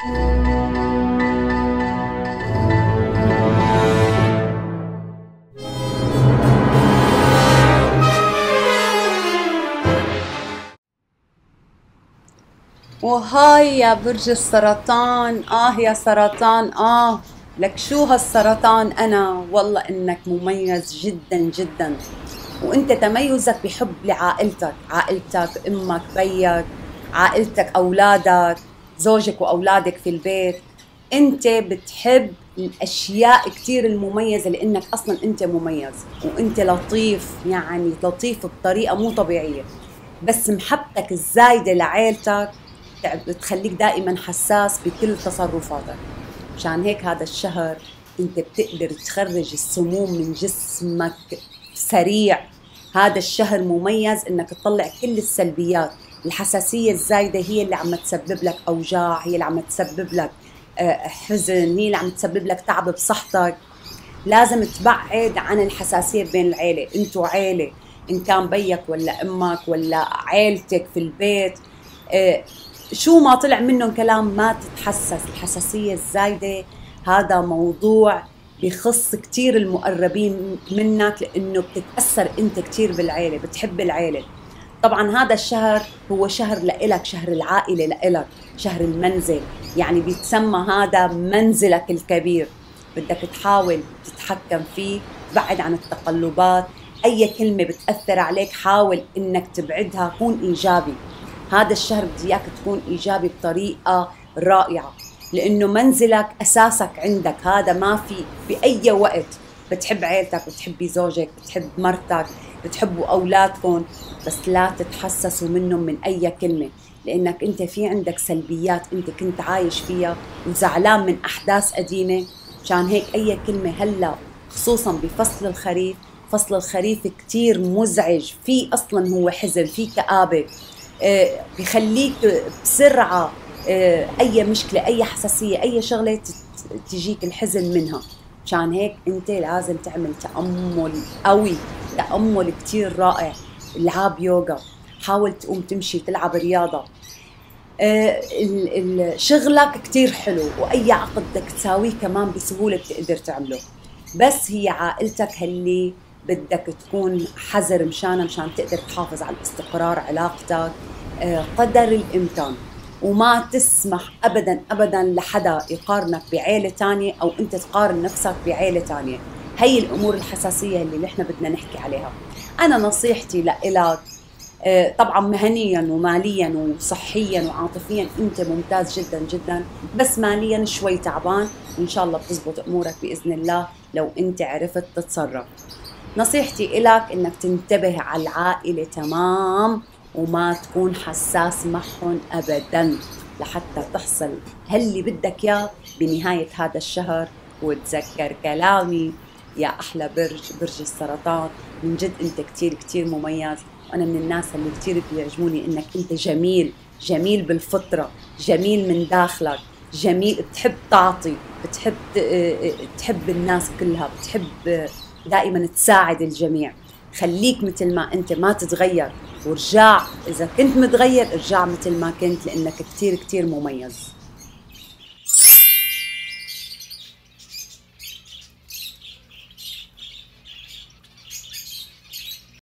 وهاي يا برج السرطان، يا سرطان، لك شو هالسرطان. أنا والله إنك مميز جدا جدا، وإنت تميزك بحب لعائلتك، عائلتك أمك بيك، عائلتك أولادك، زوجك وأولادك في البيت. إنت بتحب الأشياء كتير المميزة، لأنك أصلا إنت مميز وإنت لطيف، يعني لطيف بطريقة مو طبيعية. بس محبتك الزايدة لعائلتك بتخليك دائما حساس بكل تصرفاتك. مشان هيك هذا الشهر انت بتقدر تخرج السموم من جسمك سريع. هذا الشهر مميز انك تطلع كل السلبيات. الحساسية الزايدة هي اللي عم تسبب لك اوجاع، هي اللي عم تسبب لك حزن، هي اللي عم تسبب لك تعب بصحتك. لازم تبعد عن الحساسية بين العيلة. انتوا عيلة، ان كان بيك ولا امك ولا عيلتك في البيت، شو ما طلع منهم كلام ما تتحسس. الحساسية الزايدة هذا موضوع بخص كتير المقربين منك، لأنه بتتأثر أنت كتير بالعيلة، بتحب العيلة. طبعا هذا الشهر هو شهر لإلك، شهر العائلة لإلك، شهر المنزل، يعني بيتسمى هذا منزلك الكبير. بدك تحاول تتحكم فيه، تبعد عن التقلبات. أي كلمة بتأثر عليك حاول إنك تبعدها، كون إيجابي. هذا الشهر بدي اياك تكون ايجابي بطريقه رائعه، لانه منزلك اساسك عندك. هذا ما في باي وقت بتحب عيلتك، بتحبي زوجك، بتحب مرتك، بتحبوا اولادكم، بس لا تتحسسوا منهم من اي كلمه، لانك انت في عندك سلبيات انت كنت عايش فيها وزعلان من احداث قديمه. مشان هيك اي كلمه هلا، خصوصا بفصل الخريف، فصل الخريف كتير مزعج، في اصلا هو حزن، في كآبه، بخليك بسرعة أي مشكلة، أي حساسية، أي شغلة تجيك الحزن منها. مشان هيك أنت لازم تعمل تأمل قوي، تأمل كتير رائع. العاب يوغا، حاول تقوم تمشي تلعب رياضة. شغلك كتير حلو، وأي عقد بدك تساويه كمان بسهولة بتقدر تعمله. بس هي عائلتك اللي بدك تكون حذر مشان تقدر تحافظ على الاستقرار علاقتك قدر الإمكان. وما تسمح أبدا أبدا لحدا يقارنك بعيلة تانية، أو أنت تقارن نفسك بعيلة تانية. هي الأمور الحساسية اللي نحن بدنا نحكي عليها. أنا نصيحتي لإلك، طبعا مهنيا وماليا وصحيا وعاطفيا انت ممتاز جدا جدا، بس ماليا شوي تعبان، وان شاء الله بتزبط امورك باذن الله لو انت عرفت تتصرف. نصيحتي إلك انك تنتبه على العائلة تمام، وما تكون حساس معهم ابدا، لحتى تحصل هاللي بدك اياه بنهاية هذا الشهر. وتذكر كلامي يا احلى برج السرطان، من جد انت كتير كتير مميز. وانا من الناس اللي كتير بيعجبوني انك انت جميل، جميل بالفطرة، جميل من داخلك، جميل، بتحب تعطي، بتحب تحب الناس كلها، بتحب دائما تساعد الجميع. خليك مثل ما انت، ما تتغير، ورجع اذا كنت متغير ارجع مثل ما كنت، لانك كتير كتير مميز.